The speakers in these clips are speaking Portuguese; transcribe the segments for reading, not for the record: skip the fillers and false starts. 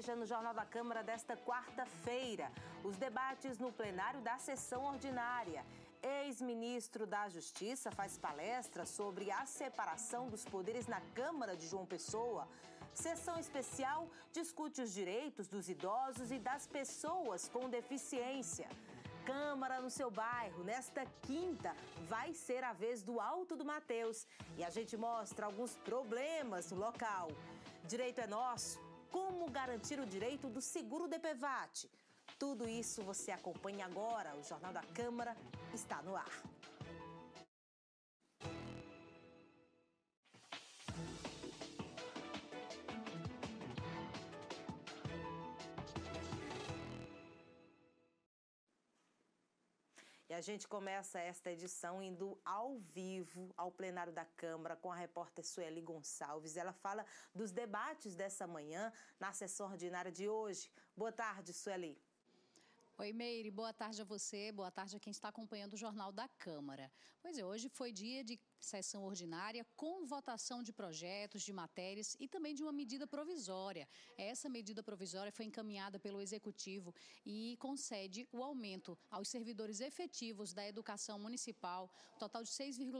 Veja no Jornal da Câmara desta quarta-feira os debates no plenário da sessão ordinária. Ex-ministro da Justiça faz palestra sobre a separação dos poderes na Câmara de João Pessoa. Sessão especial discute os direitos dos idosos e das pessoas com deficiência. Câmara no seu bairro, nesta quinta, vai ser a vez do Alto do Mateus. E a gente mostra alguns problemas no local. Direito é nosso. Como garantir o direito do seguro DPVAT? Tudo isso você acompanha agora. O Jornal da Câmara está no ar. E a gente começa esta edição indo ao vivo ao plenário da Câmara com a repórter Sueli Gonçalves. Ela fala dos debates dessa manhã na sessão ordinária de hoje. Boa tarde, Sueli. Oi, Meire, boa tarde a você, boa tarde a quem está acompanhando o Jornal da Câmara. Pois é, hoje foi dia de sessão ordinária com votação de projetos, de matérias e também de uma medida provisória. Essa medida provisória foi encaminhada pelo Executivo e concede o aumento aos servidores efetivos da educação municipal, total de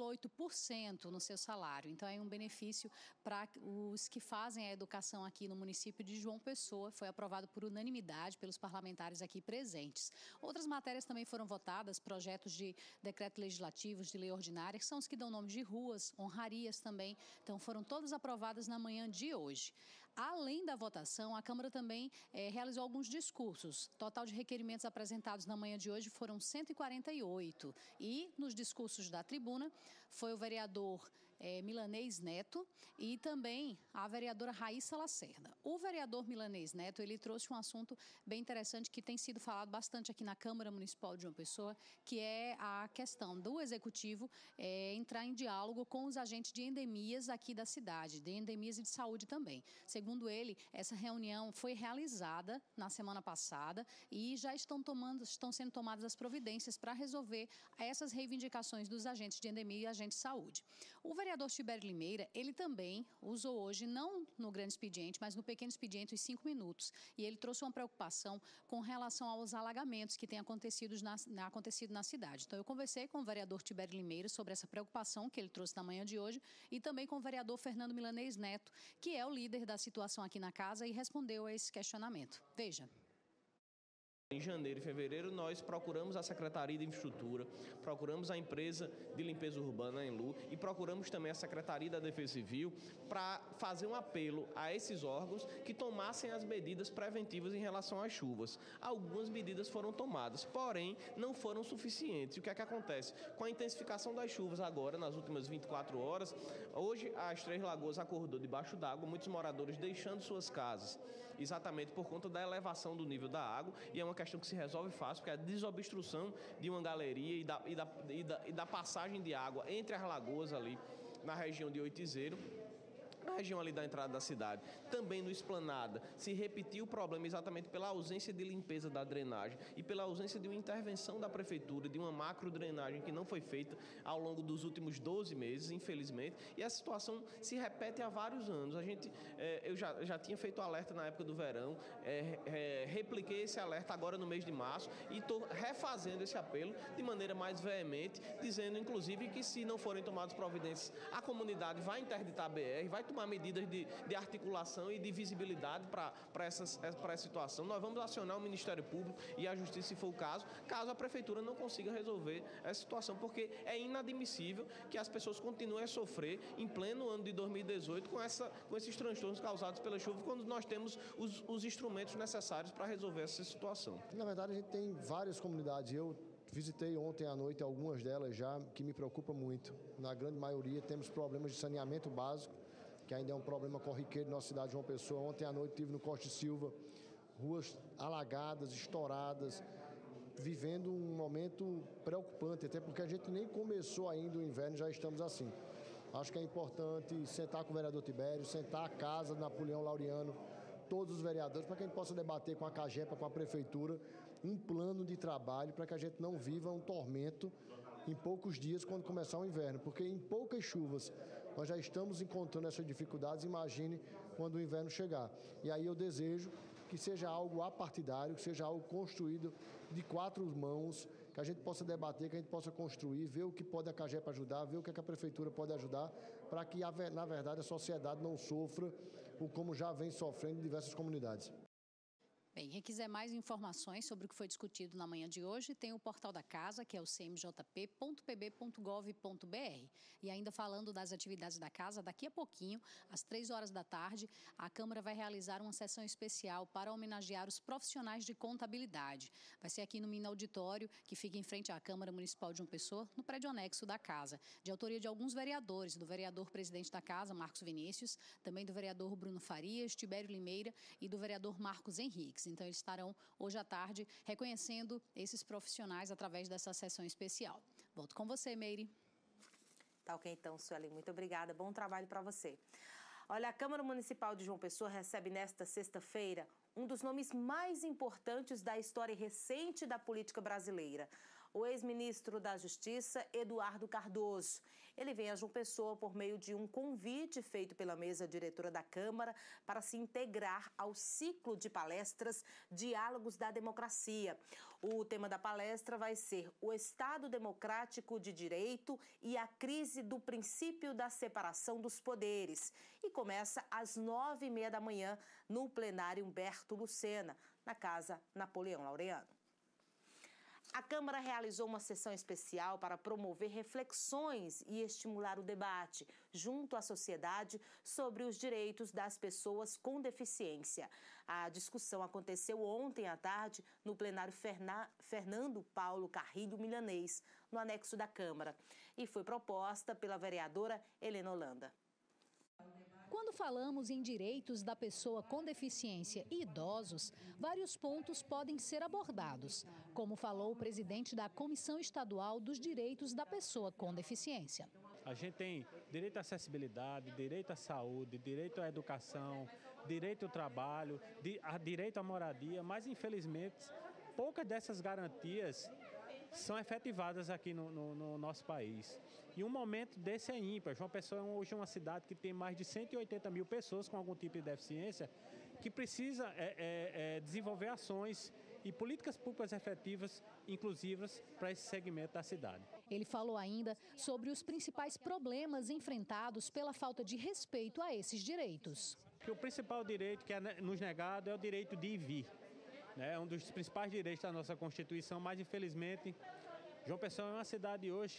6,8% no seu salário. Então, é um benefício para os que fazem a educação aqui no município de João Pessoa. Foi aprovado por unanimidade pelos parlamentares aqui presentes. Outras matérias também foram votadas, projetos de decreto legislativos, de lei ordinária, que são os que dão nome de ruas, honrarias também. Então, foram todas aprovadas na manhã de hoje. Além da votação, a Câmara também realizou alguns discursos. Total de requerimentos apresentados na manhã de hoje foram 148. E nos discursos da tribuna foi o vereador Milanês Neto e também a vereadora Raíssa Lacerda. O vereador Milanês Neto, ele trouxe um assunto bem interessante que tem sido falado bastante aqui na Câmara Municipal de João Pessoa, que é a questão do Executivo entrar em diálogo com os agentes de endemias aqui da cidade, de endemias e de saúde também. Segundo ele, essa reunião foi realizada na semana passada e já estão sendo tomadas as providências para resolver essas reivindicações dos agentes de endemia e agentes de saúde. O vereador Tibério Limeira, ele também usou hoje, não no grande expediente, mas no pequeno expediente, os 5 minutos. E ele trouxe uma preocupação com relação aos alagamentos que têm acontecido na cidade. Então, eu conversei com o vereador Tibério Limeira sobre essa preocupação que ele trouxe na manhã de hoje e também com o vereador Fernando Milanês Neto, que é o líder da situação aqui na casa e respondeu a esse questionamento. Veja. Em janeiro e fevereiro, nós procuramos a Secretaria de Infraestrutura, procuramos a empresa de limpeza urbana, a Enlu, e procuramos também a Secretaria da Defesa Civil para fazer um apelo a esses órgãos que tomassem as medidas preventivas em relação às chuvas. Algumas medidas foram tomadas, porém, não foram suficientes. E o que é que acontece? Com a intensificação das chuvas agora, nas últimas 24 horas, hoje as Três Lagoas acordou debaixo d'água, muitos moradores deixando suas casas, exatamente por conta da elevação do nível da água, e é uma questão que se resolve fácil, porque é a desobstrução de uma galeria e da passagem de água entre as lagoas ali na região de Oitizeiro, na região ali da entrada da cidade, também no Esplanada, se repetiu o problema exatamente pela ausência de limpeza da drenagem e pela ausência de uma intervenção da prefeitura, de uma macro drenagem que não foi feita ao longo dos últimos 12 meses, infelizmente, e a situação se repete há vários anos. Eu já tinha feito alerta na época do verão, repliquei esse alerta agora no mês de março e estou refazendo esse apelo de maneira mais veemente, dizendo inclusive que se não forem tomadas providências, a comunidade vai interditar a BR, vai tomar medidas de articulação e de visibilidade para essa situação. Nós vamos acionar o Ministério Público e a Justiça, se for o caso a Prefeitura não consiga resolver essa situação, porque é inadmissível que as pessoas continuem a sofrer em pleno ano de 2018 com esses transtornos causados pela chuva, quando nós temos os instrumentos necessários para resolver essa situação. Na verdade, a gente tem várias comunidades. Eu visitei ontem à noite algumas delas já, que me preocupam muito. Na grande maioria temos problemas de saneamento básico, que ainda é um problema corriqueiro na nossa cidade de João Pessoa. Ontem à noite estive no Costa e Silva, ruas alagadas, estouradas, vivendo um momento preocupante, até porque a gente nem começou ainda o inverno, já estamos assim. Acho que é importante sentar com o vereador Tibério, sentar a casa do Napoleão Laureano, todos os vereadores, para que a gente possa debater com a CAGEPA, com a Prefeitura, um plano de trabalho para que a gente não viva um tormento em poucos dias quando começar o inverno, porque em poucas chuvas nós já estamos encontrando essas dificuldades, imagine quando o inverno chegar. E aí eu desejo que seja algo apartidário, que seja algo construído de 4 mãos, que a gente possa debater, que a gente possa construir, ver o que pode a CAGEP ajudar, ver o que a prefeitura pode ajudar, para que, na verdade, a sociedade não sofra como já vem sofrendo em diversas comunidades. Bem, quem quiser mais informações sobre o que foi discutido na manhã de hoje, tem o portal da casa, que é o cmjp.pb.gov.br. E ainda falando das atividades da casa, daqui a pouquinho, às 3 horas da tarde, a Câmara vai realizar uma sessão especial para homenagear os profissionais de contabilidade. Vai ser aqui no Mini Auditório, que fica em frente à Câmara Municipal de João Pessoa, no prédio anexo da casa, de autoria de alguns vereadores, do vereador presidente da casa, Marcos Vinícius, também do vereador Bruno Farias, Tibério Limeira e do vereador Marcos Henriques. Então, eles estarão hoje à tarde reconhecendo esses profissionais através dessa sessão especial. Volto com você, Meire. Tá ok, então, Sueli. Muito obrigada. Bom trabalho para você. Olha, a Câmara Municipal de João Pessoa recebe nesta sexta-feira um dos nomes mais importantes da história recente da política brasileira. O ex-ministro da Justiça, Eduardo Cardoso. Ele vem a João Pessoa por meio de um convite feito pela mesa diretora da Câmara para se integrar ao ciclo de palestras Diálogos da Democracia. O tema da palestra vai ser o Estado Democrático de Direito e a crise do princípio da separação dos poderes. E começa às 9h30 da manhã no plenário Humberto Lucena, na Casa Napoleão Laureano. A Câmara realizou uma sessão especial para promover reflexões e estimular o debate junto à sociedade sobre os direitos das pessoas com deficiência. A discussão aconteceu ontem à tarde no plenário Fernando Paulo Carrilho Milanês, no anexo da Câmara, e foi proposta pela vereadora Helena Holanda. Quando falamos em direitos da pessoa com deficiência e idosos, vários pontos podem ser abordados, como falou o presidente da Comissão Estadual dos Direitos da Pessoa com Deficiência. A gente tem direito à acessibilidade, direito à saúde, direito à educação, direito ao trabalho, direito à moradia, mas infelizmente poucas dessas garantias são efetivadas aqui no nosso país. E um momento desse é ímpar. João Pessoa hoje é uma cidade que tem mais de 180 mil pessoas com algum tipo de deficiência, que precisa desenvolver ações e políticas públicas efetivas, inclusivas, para esse segmento da cidade. Ele falou ainda sobre os principais problemas enfrentados pela falta de respeito a esses direitos. O principal direito que é nos negado é o direito de ir e vir. É um dos principais direitos da nossa Constituição, mas infelizmente João Pessoa é uma cidade hoje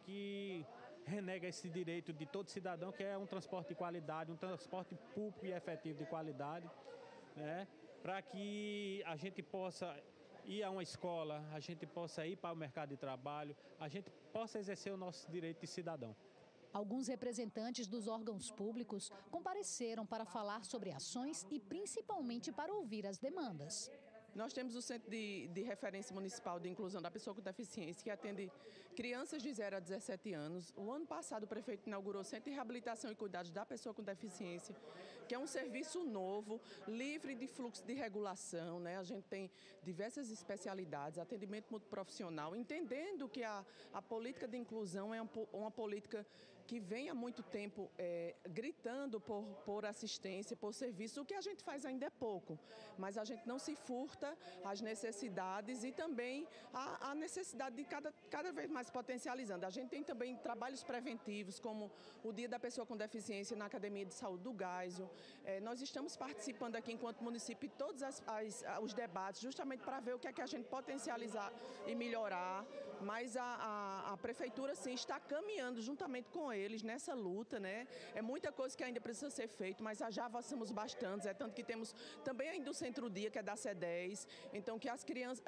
que renega esse direito de todo cidadão, que é um transporte de qualidade, um transporte público e efetivo de qualidade, né? Para que a gente possa ir a uma escola, a gente possa ir para o mercado de trabalho, a gente possa exercer o nosso direito de cidadão. Alguns representantes dos órgãos públicos compareceram para falar sobre ações e principalmente para ouvir as demandas. Nós temos o Centro de Referência Municipal de Inclusão da Pessoa com Deficiência, que atende crianças de 0 a 17 anos. O ano passado, o prefeito inaugurou o Centro de Reabilitação e Cuidados da Pessoa com Deficiência, que é um serviço novo, livre de fluxo de regulação, né? A gente tem diversas especialidades, atendimento multiprofissional, entendendo que a política de inclusão é uma política que vem há muito tempo gritando por assistência, por serviço. O que a gente faz ainda é pouco, mas a gente não se furta às necessidades e também a necessidade de cada vez mais potencializando. A gente tem também trabalhos preventivos, como o Dia da Pessoa com Deficiência na Academia de Saúde do Gáisio. Nós estamos participando aqui, enquanto município, de todos os debates, justamente para ver o que é que a gente potencializar e melhorar. Mas a Prefeitura, sim, está caminhando juntamente com eles nessa luta, né? É muita coisa que ainda precisa ser feita, mas já avançamos bastante. Tanto que temos também ainda o Centro-Dia, que é da C10, então que as crianças,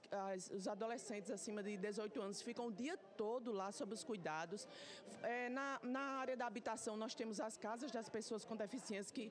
os adolescentes acima de 18 anos ficam o dia todo lá sob os cuidados. Na área da habitação, nós temos as casas das pessoas com deficiência, que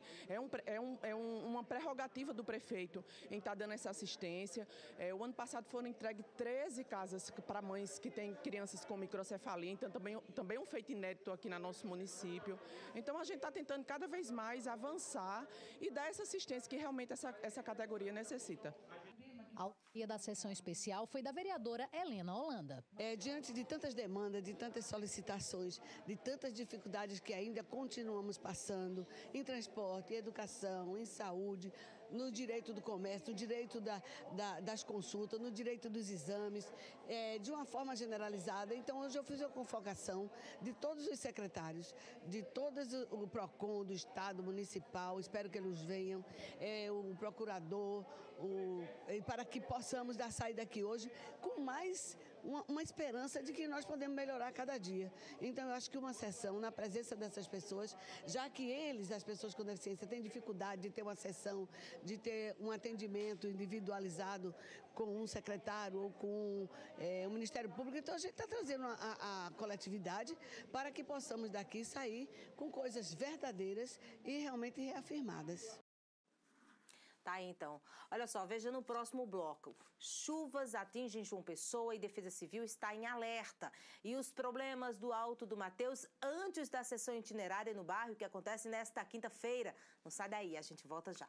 é uma prerrogativa do prefeito em estar dando essa assistência. O ano passado foram entregues 13 casas para mães que têm crianças com microcefalia, então também um feito inédito aqui no nosso município. Então a gente está tentando cada vez mais avançar e dar essa assistência que realmente essa categoria necessita. A autoria da sessão especial foi da vereadora Helena Holanda. Diante de tantas demandas, de tantas solicitações, de tantas dificuldades que ainda continuamos passando em transporte, em educação, em saúde, no direito do comércio, no direito das consultas, no direito dos exames, de uma forma generalizada. Então, hoje eu fiz a convocação de todos os secretários, de todos o PROCON do Estado, Municipal, espero que eles venham, o procurador, para que possamos dar saída daqui hoje com mais uma esperança de que nós podemos melhorar cada dia. Então, eu acho que uma sessão na presença dessas pessoas, já que as pessoas com deficiência, têm dificuldade de ter uma sessão, de ter um atendimento individualizado com um secretário ou com o Ministério Público. Então, a gente está trazendo a coletividade para que possamos daqui sair com coisas verdadeiras e realmente reafirmadas. Tá aí, então. Olha só, veja no próximo bloco. Chuvas atingem João Pessoa e Defesa Civil está em alerta. E os problemas do Alto do Mateus antes da sessão itinerária no bairro que acontece nesta quinta-feira. Não sai daí, a gente volta já.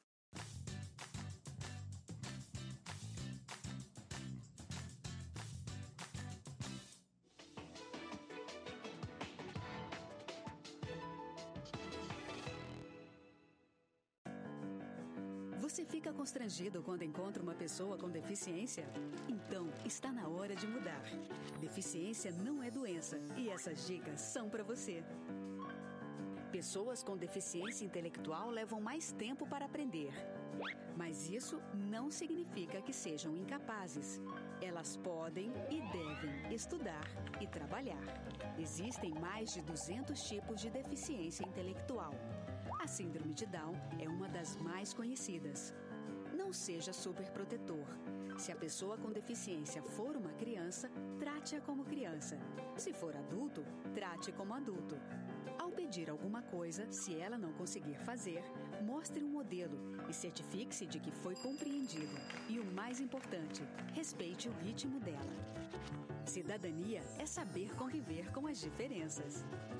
Você fica constrangido quando encontra uma pessoa com deficiência? Então, está na hora de mudar. Deficiência não é doença e essas dicas são para você. Pessoas com deficiência intelectual levam mais tempo para aprender. Mas isso não significa que sejam incapazes. Elas podem e devem estudar e trabalhar. Existem mais de 200 tipos de deficiência intelectual. A síndrome de Down é uma das mais conhecidas. Não seja superprotetor. Se a pessoa com deficiência for uma criança, trate-a como criança. Se for adulto, trate como adulto. Ao pedir alguma coisa, se ela não conseguir fazer, mostre um modelo e certifique-se de que foi compreendido. E o mais importante, respeite o ritmo dela. Cidadania é saber conviver com as diferenças.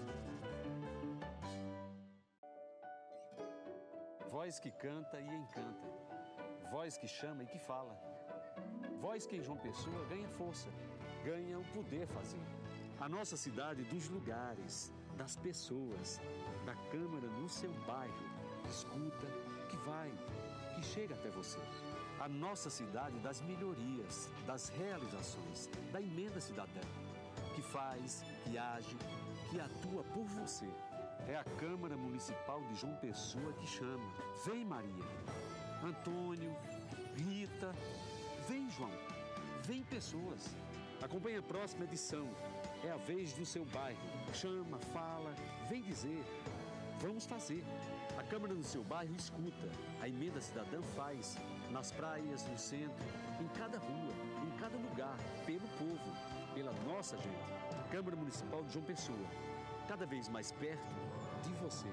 Voz que canta e encanta. Voz que chama e que fala. Voz que em João Pessoa ganha força, ganha o poder fazer. A nossa cidade dos lugares, das pessoas, da Câmara no seu bairro. Escuta, que vai, que chega até você. A nossa cidade das melhorias, das realizações, da emenda cidadã. Que faz, que age, que atua por você. É a Câmara Municipal de João Pessoa que chama. Vem, Maria. Antônio, Rita. Vem, João. Vem, pessoas. Acompanhe a próxima edição. É a vez do seu bairro. Chama, fala, vem dizer. Vamos fazer. A Câmara do seu bairro escuta. A emenda cidadã faz. Nas praias, no centro, em cada rua, em cada lugar. Pelo povo, pela nossa gente. Câmara Municipal de João Pessoa. Cada vez mais perto de você.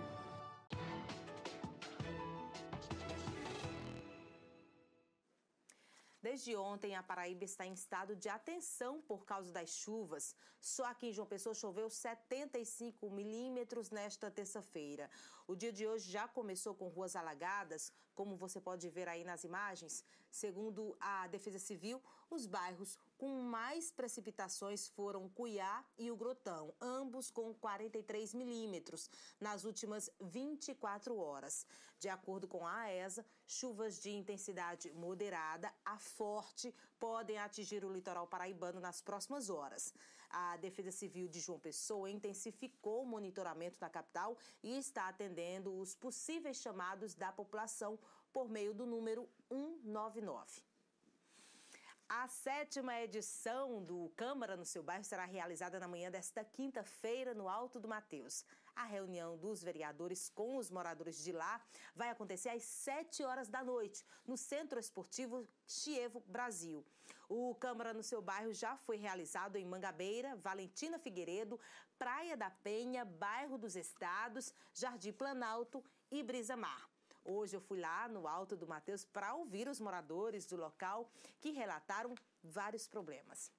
Desde ontem, a Paraíba está em estado de atenção por causa das chuvas. Só aqui em João Pessoa choveu 75 milímetros nesta terça-feira. O dia de hoje já começou com ruas alagadas, como você pode ver aí nas imagens. Segundo a Defesa Civil, os bairros com mais precipitações foram Cuiá e o Grotão, ambos com 43 milímetros nas últimas 24 horas. De acordo com a AESA, chuvas de intensidade moderada a forte podem atingir o litoral paraibano nas próximas horas. A Defesa Civil de João Pessoa intensificou o monitoramento na capital e está atendendo os possíveis chamados da população por meio do número 199. A 7ª edição do Câmara no seu bairro será realizada na manhã desta quinta-feira no Alto do Mateus. A reunião dos vereadores com os moradores de lá vai acontecer às 7 horas da noite, no Centro Esportivo Chievo Brasil. O Câmara no seu bairro já foi realizado em Mangabeira, Valentina Figueiredo, Praia da Penha, Bairro dos Estados, Jardim Planalto e Brisa Mar. Hoje eu fui lá no Alto do Mateus para ouvir os moradores do local que relataram vários problemas.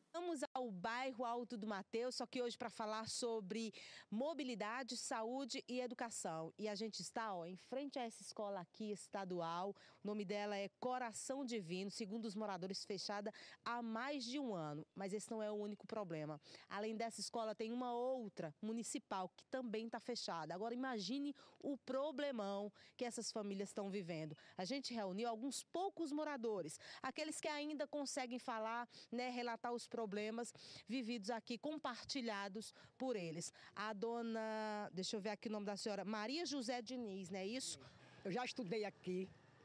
Vamos ao bairro Alto do Mateus, só que hoje para falar sobre mobilidade, saúde e educação. E a gente está em frente a essa escola aqui estadual, o nome dela é Coração Divino, segundo os moradores, fechada há mais de um ano. Mas esse não é o único problema. Além dessa escola, tem uma outra municipal que também está fechada. Agora imagine o problemão que essas famílias estão vivendo. A gente reuniu alguns poucos moradores, aqueles que ainda conseguem falar, relatar os problemas vividos aqui, compartilhados por eles. A dona, deixa eu ver aqui o nome da senhora, Maria José Diniz, não é isso? Eu já estudei aqui.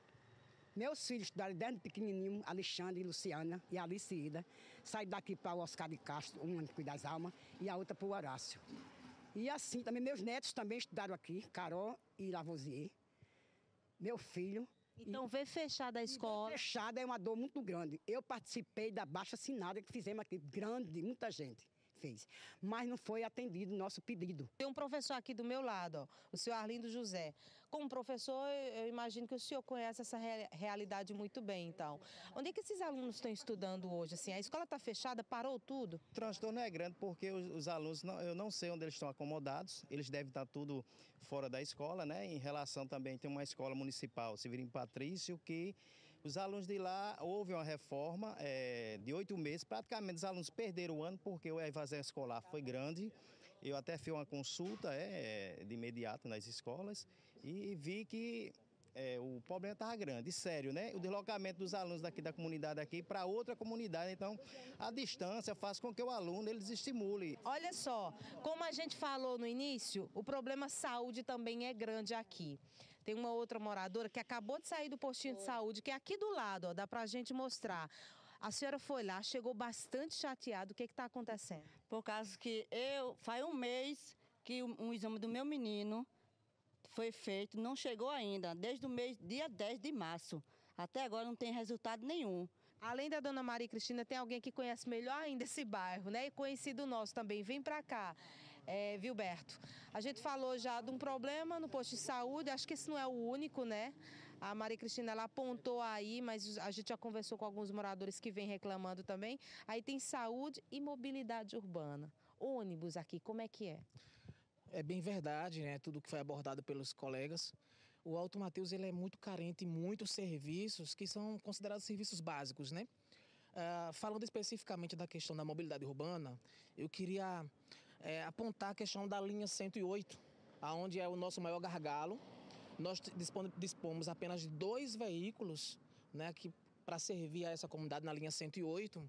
Meus filhos estudaram desde pequenininho, Alexandre, Luciana e Alicida. Saí daqui para o Oscar de Castro, uma no Cuidar das Almas, e a outra para o Horácio. E assim, também meus netos também estudaram aqui, Carol e Lavoisier. Meu filho. Então, ver fechada a escola. Ver fechada é uma dor muito grande. Eu participei da baixa-assinada que fizemos aqui, grande, muita gente fez. Mas não foi atendido o nosso pedido. Tem um professor aqui do meu lado, o senhor Arlindo José. Como professor, eu imagino que o senhor conhece essa realidade muito bem, então. Onde é que esses alunos estão estudando hoje? Assim, a escola está fechada, parou tudo? O transtorno é grande porque os alunos, eu não sei onde eles estão acomodados, eles devem estar tudo fora da escola, né? Em relação também, tem uma escola municipal, Severino Patrício, que os alunos de lá, houve uma reforma de 8 meses, praticamente os alunos perderam o ano porque a evasão escolar foi grande. Eu até fiz uma consulta de imediato nas escolas e vi que o problema estava grande, sério, né? O deslocamento dos alunos daqui da comunidade aqui para outra comunidade, então a distância faz com que o aluno eles estimule. Olha só, como a gente falou no início, o problema saúde também é grande aqui. Tem uma outra moradora que acabou de sair do postinho de saúde, que é aqui do lado, ó, dá pra gente mostrar. A senhora foi lá, chegou bastante chateada. O que está acontecendo? Por causa que faz um mês que um exame do meu menino foi feito, não chegou ainda, desde o dia 10 de março. Até agora não tem resultado nenhum. Além da dona Maria Cristina, tem alguém que conhece melhor ainda esse bairro, né? E conhecido nosso também. Vem para cá, Vilberto. A gente falou já de um problema no posto de saúde, acho que esse não é o único, né? A Maria Cristina, ela apontou aí, mas a gente já conversou com alguns moradores que vêm reclamando também. Aí tem saúde e mobilidade urbana. Ônibus aqui, como é que é? É bem verdade, né? Tudo que foi abordado pelos colegas. O Alto Mateus ele é muito carente em muitos serviços que são considerados serviços básicos, né? Falando especificamente da questão da mobilidade urbana, eu queria apontar a questão da linha 108, onde é o nosso maior gargalo. Nós dispomos apenas de 2 veículos, né, para servir a essa comunidade na linha 108,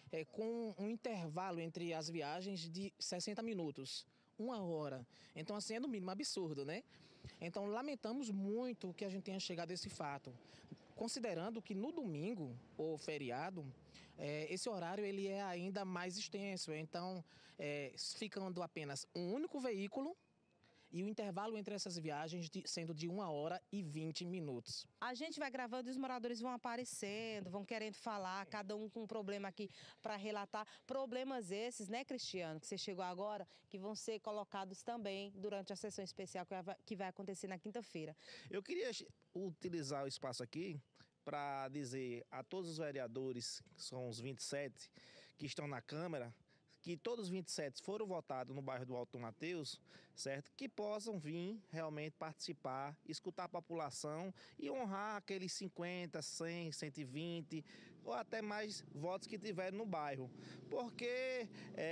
com um intervalo entre as viagens de 60 minutos, 1 hora. Então, assim, é no mínimo absurdo, né? Então, lamentamos muito que a gente tenha chegado a esse fato, considerando que no domingo, ou feriado, esse horário ele é ainda mais extenso. Então, ficando apenas um único veículo, e o intervalo entre essas viagens sendo de 1 hora e 20 minutos. A gente vai gravando e os moradores vão aparecendo, vão querendo falar, cada um com um problema aqui para relatar. Problemas esses, né, Cristiano, que você chegou agora, que vão ser colocados também durante a sessão especial que vai acontecer na quinta-feira. Eu queria utilizar o espaço aqui para dizer a todos os vereadores, que são os 27, que estão na Câmara, que todos os 27 foram votados no bairro do Alto Mateus, certo? Que possam vir realmente participar, escutar a população e honrar aqueles 50, 100, 120 ou até mais votos que tiverem no bairro. Porque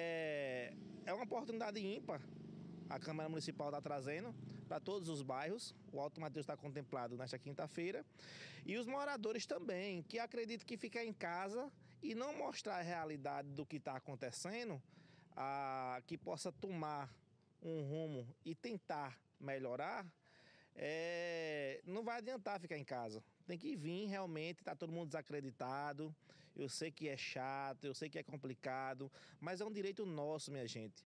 é uma oportunidade ímpar a Câmara Municipal está trazendo para todos os bairros. O Alto Mateus está contemplado nesta quinta-feira. E os moradores também, que acreditam que ficar em casa e não mostrar a realidade do que está acontecendo, que possa tomar um rumo e tentar melhorar, não vai adiantar ficar em casa. Tem que vir realmente, está todo mundo desacreditado. Eu sei que é chato, eu sei que é complicado, mas é um direito nosso, minha gente.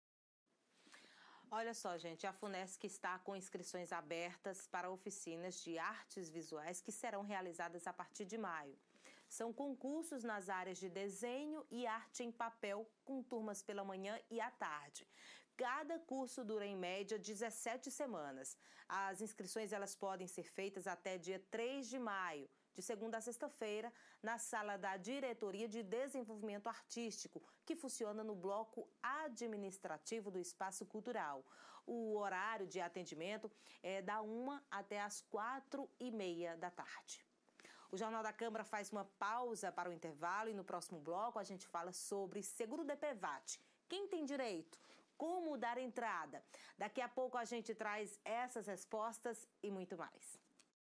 Olha só, gente, a FUNESC está com inscrições abertas para oficinas de artes visuais que serão realizadas a partir de maio. São concursos nas áreas de desenho e arte em papel, com turmas pela manhã e à tarde. Cada curso dura, em média, 17 semanas. As inscrições elas podem ser feitas até dia 3 de maio. de segunda a sexta-feira, na sala da Diretoria de Desenvolvimento Artístico, que funciona no bloco administrativo do Espaço Cultural. O horário de atendimento é da 1 até as 4h30 da tarde. O Jornal da Câmara faz uma pausa para o intervalo e no próximo bloco a gente fala sobre seguro DPVAT. Quem tem direito? Como dar entrada? Daqui a pouco a gente traz essas respostas e muito mais.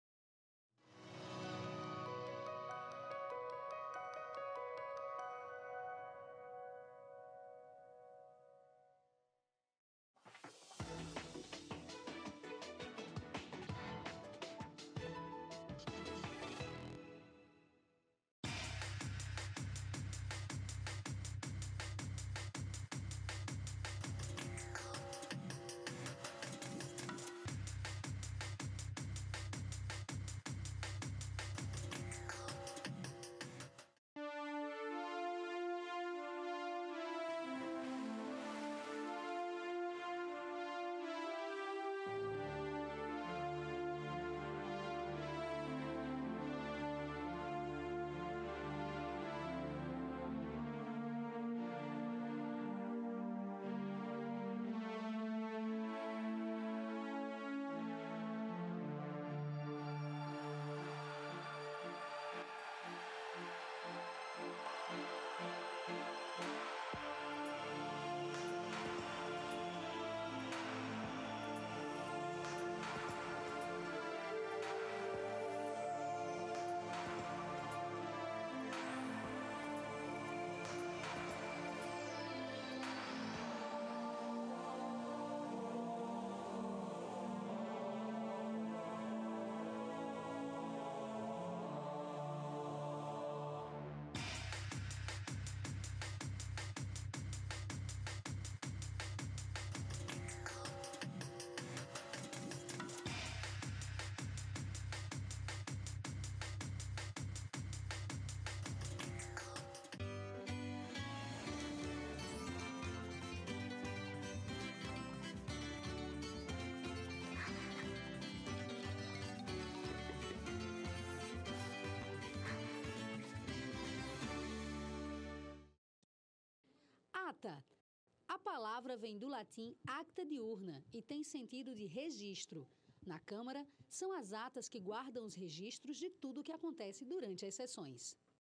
Ata. A palavra vem do latim acta diurna e tem sentido de registro. Na Câmara, são as atas que guardam os registros de tudo o que acontece durante as sessões.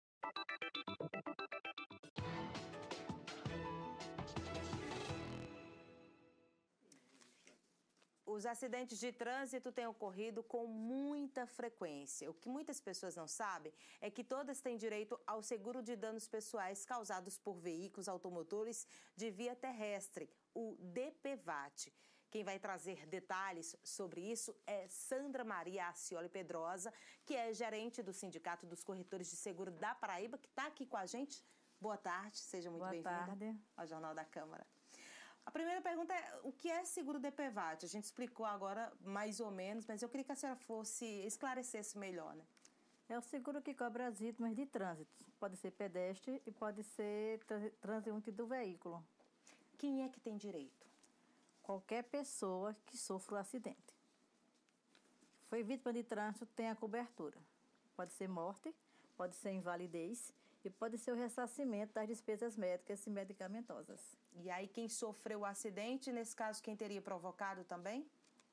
Os acidentes de trânsito têm ocorrido com muita frequência. O que muitas pessoas não sabem é que todas têm direito ao seguro de danos pessoais causados por veículos automotores de via terrestre, o DPVAT. Quem vai trazer detalhes sobre isso é Sandra Maria Acioli Pedrosa, que é gerente do Sindicato dos Corretores de Seguro da Paraíba, que está aqui com a gente. Boa tarde, seja muito bem-vinda ao Jornal da Câmara. A primeira pergunta é, o que é seguro DPVAT? A gente explicou agora mais ou menos, mas eu queria que a senhora esclarecesse melhor, né? É o seguro que cobre as vítimas de trânsito. Pode ser pedestre e pode ser transeunte do veículo. Quem é que tem direito? Qualquer pessoa que sofra um acidente. Foi vítima de trânsito, tem a cobertura. Pode ser morte, pode ser invalidez e pode ser o ressarcimento das despesas médicas e medicamentosas. E aí quem sofreu o acidente, nesse caso, quem teria provocado também?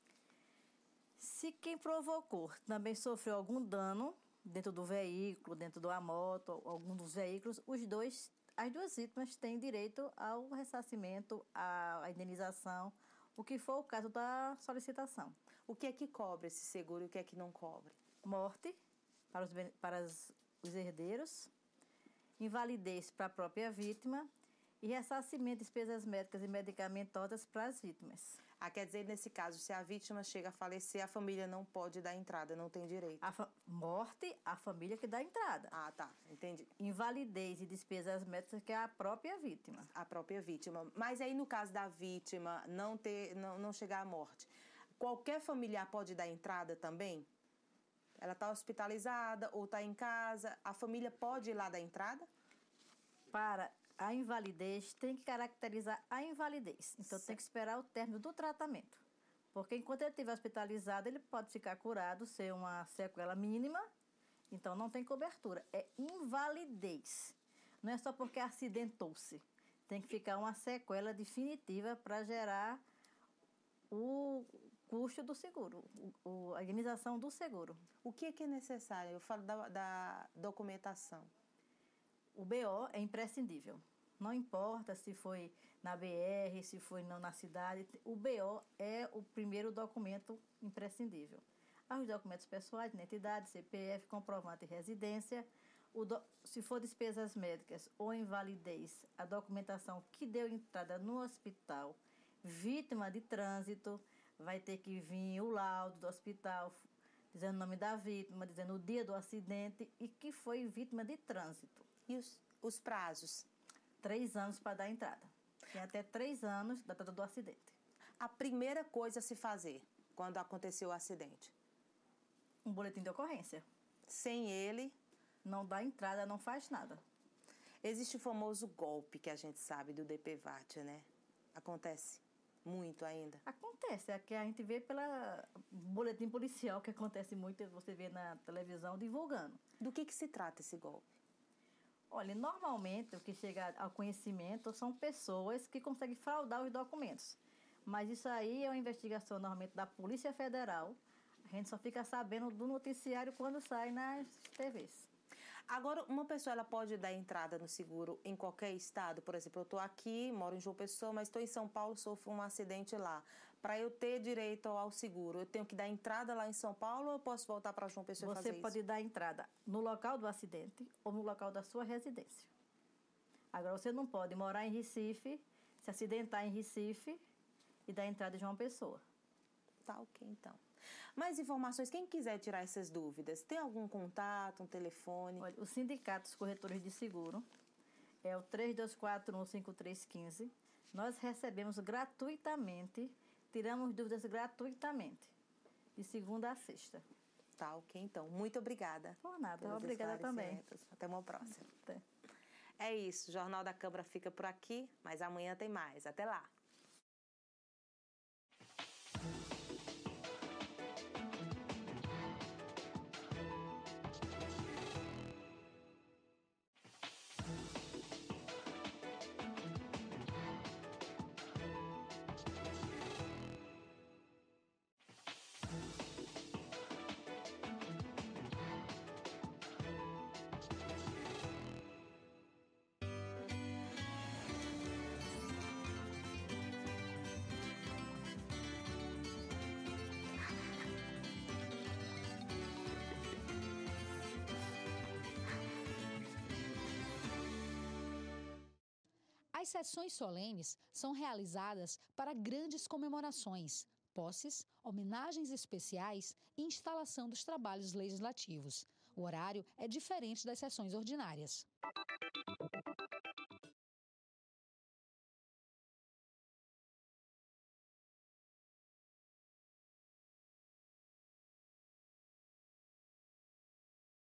Se quem provocou também sofreu algum dano dentro do veículo, dentro da moto, algum dos veículos, as duas vítimas têm direito ao ressarcimento, à indenização, o que for o caso da solicitação. O que é que cobre esse seguro e o que é que não cobre? Morte para os herdeiros, invalidez para a própria vítima e ressarcimento de despesas médicas e medicamentosas para as vítimas. Quer dizer, nesse caso, se a vítima chega a falecer, a família não pode dar entrada, não tem direito. Morte, a família que dá entrada. Ah, tá, entendi. Invalidez e despesas médicas, que é a própria vítima. A própria vítima. Mas aí, no caso da vítima não chegar à morte, qualquer familiar pode dar entrada também? Ela está hospitalizada ou está em casa, a família pode ir lá dar entrada? Para a invalidez, tem que caracterizar a invalidez. Então, tem que esperar o término do tratamento. Porque enquanto ele estiver hospitalizado, ele pode ficar curado, ser uma sequela mínima, Então, não tem cobertura. É invalidez. Não é só porque acidentou-se. Tem que ficar uma sequela definitiva para gerar o custo do seguro, a indenização do seguro. O que é necessário? Eu falo da documentação. O BO é imprescindível. Não importa se foi na BR, se foi não na cidade. O BO é o primeiro documento imprescindível. Os documentos pessoais, identidade, CPF, comprovante de residência. Se for despesas médicas ou invalidez, a documentação que deu entrada no hospital, vítima de trânsito, vai ter que vir o laudo do hospital, dizendo o nome da vítima, dizendo o dia do acidente e que foi vítima de trânsito. E os prazos? 3 anos para dar entrada. Tem até 3 anos da data do acidente. A primeira coisa a se fazer quando aconteceu o acidente? Um boletim de ocorrência. Sem ele, não dá entrada, não faz nada. Existe o famoso golpe que a gente sabe do DPVAT, né? Acontece muito ainda? Acontece, é que a gente vê pelo boletim policial, que acontece muito, você vê na televisão divulgando. Do que se trata esse golpe? Olha, normalmente o que chega ao conhecimento são pessoas que conseguem fraudar os documentos. Mas isso aí é uma investigação normalmente da Polícia Federal. A gente só fica sabendo do noticiário quando sai nas TVs. Agora, uma pessoa ela pode dar entrada no seguro em qualquer estado? Por exemplo, eu estou aqui, moro em João Pessoa, mas estou em São Paulo, sofro um acidente lá. Para eu ter direito ao seguro, eu tenho que dar entrada lá em São Paulo ou eu posso voltar para João Pessoa e fazer isso? Você pode dar entrada no local do acidente ou no local da sua residência. Agora, você não pode morar em Recife, se acidentar em Recife e dar entrada em João Pessoa. Tá ok, então. Mais informações, quem quiser tirar essas dúvidas, tem algum contato, um telefone? Olha, o Sindicato dos Corretores de Seguro é o 3241-5315. Nós recebemos gratuitamente, tiramos dúvidas gratuitamente, de segunda a sexta. Tá, ok, então. Muito obrigada. Por nada, obrigada também. Até uma próxima. Até. É isso, o Jornal da Câmara fica por aqui, mas amanhã tem mais. Até lá. As sessões solenes são realizadas para grandes comemorações, posses, homenagens especiais e instalação dos trabalhos legislativos. O horário é diferente das sessões ordinárias.